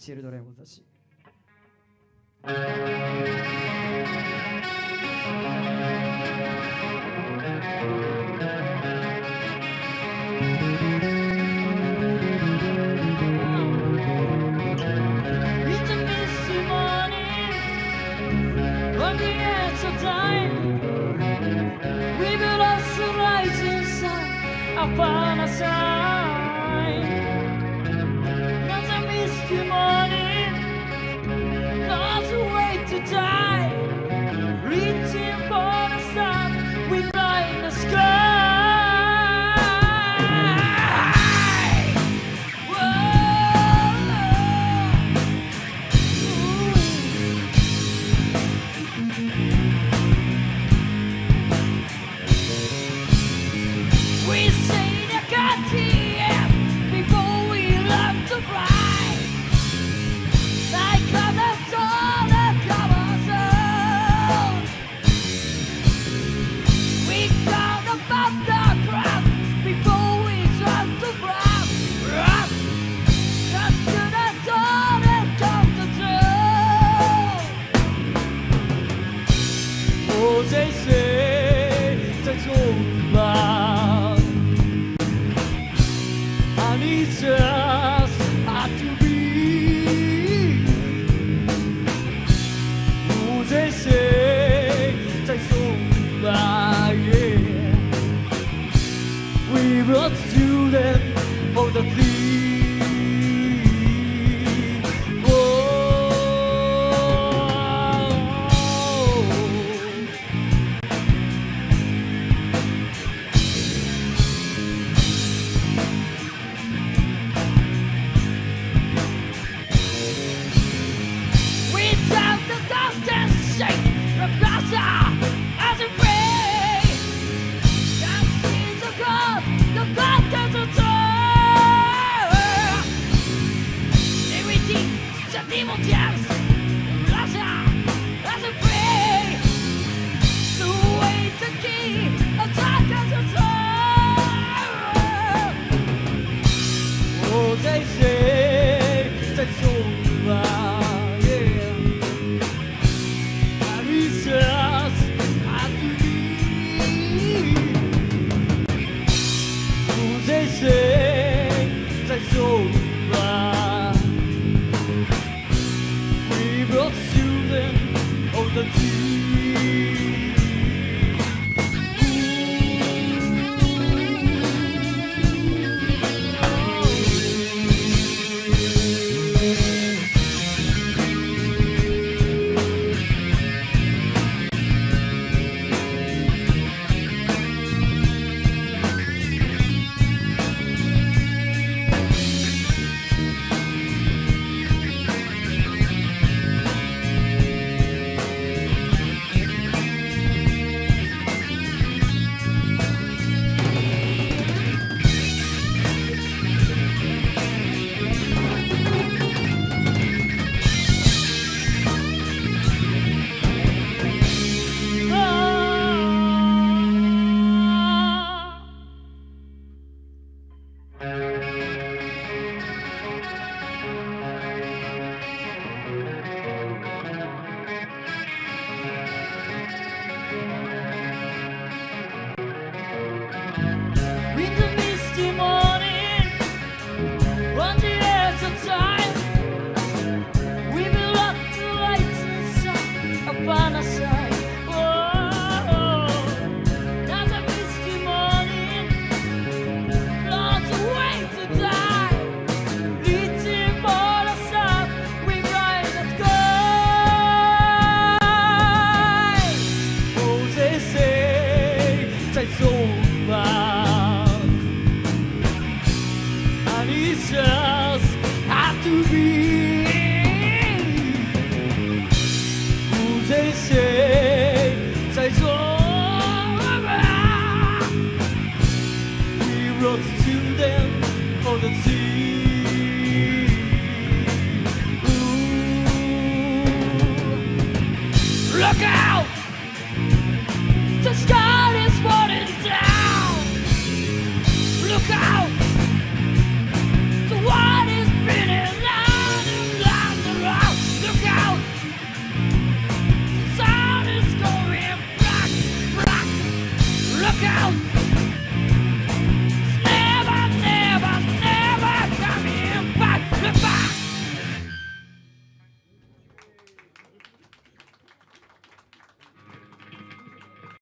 チルドレンオブザシー。 Upon a sign, there's a misty morning, there's a way to die, reaching for the sun, we fly in the sky. We say the goddamn before we learn to fly. Like on the dawn of our soul. We count above the ground before we start to run. Run. Come to the dawn and come to truth. Oh, they say that's over. It's just hard to be. Oh, they say it's over, yeah. We brought students for the thing. As a prey, that is a God, the God can return. Everything, the demon dance.